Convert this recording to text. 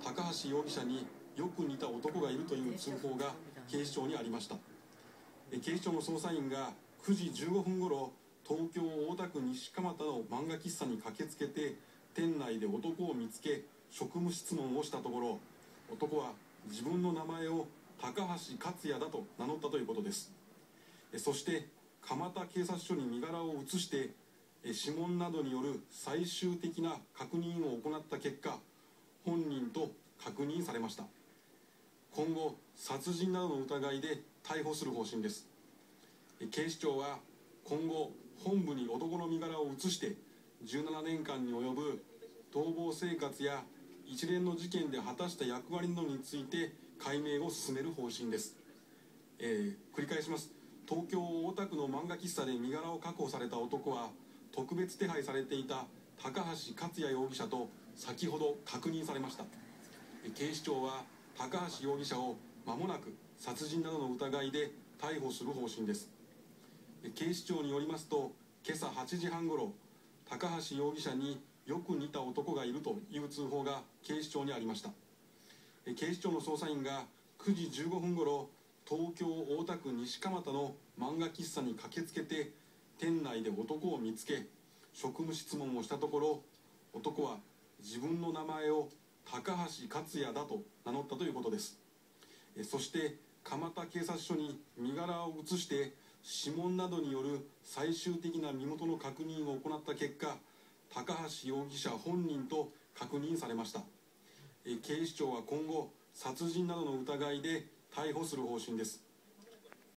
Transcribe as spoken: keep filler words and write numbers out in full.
高橋容疑者によく似た男がいるという通報が警視庁にありました。警視庁の捜査員がくじじゅうごふんごろ、東京大田区西蒲田の漫画喫茶に駆けつけて、店内で男を見つけ職務質問をしたところ、男は自分の名前を高橋克也だと名乗ったということです。そして蒲田警察署に身柄を移して指紋などによる最終的な確認を行った結果、本人と確認されました。今後殺人などの疑いで逮捕する方針です。警視庁は今後本部に男の身柄を移してじゅうななねんかんに及ぶ逃亡生活や一連の事件で果たした役割などについて解明を進める方針です。えー、繰り返します。東京大田区の漫画喫茶で身柄を確保された男は、特別手配されていた高橋克也容疑者と先ほど確認されました。警視庁は高橋容疑者を間もなく殺人などの疑いで逮捕する方針です。警視庁によりますと、今朝はちじはんごろ、高橋容疑者によく似た男がいるという通報が警視庁にありました。警視庁の捜査員がくじじゅうごふんごろ、東京大田区西蒲田の漫画喫茶に駆けつけて、店内で男を見つけ職務質問をしたところ、男は自分の名前を高橋克也だと名乗ったということです。そして蒲田警察署に身柄を移して指紋などによる最終的な身元の確認を行った結果、高橋容疑者本人と確認されました。警視庁は今後殺人などの疑いで逮捕する方針です。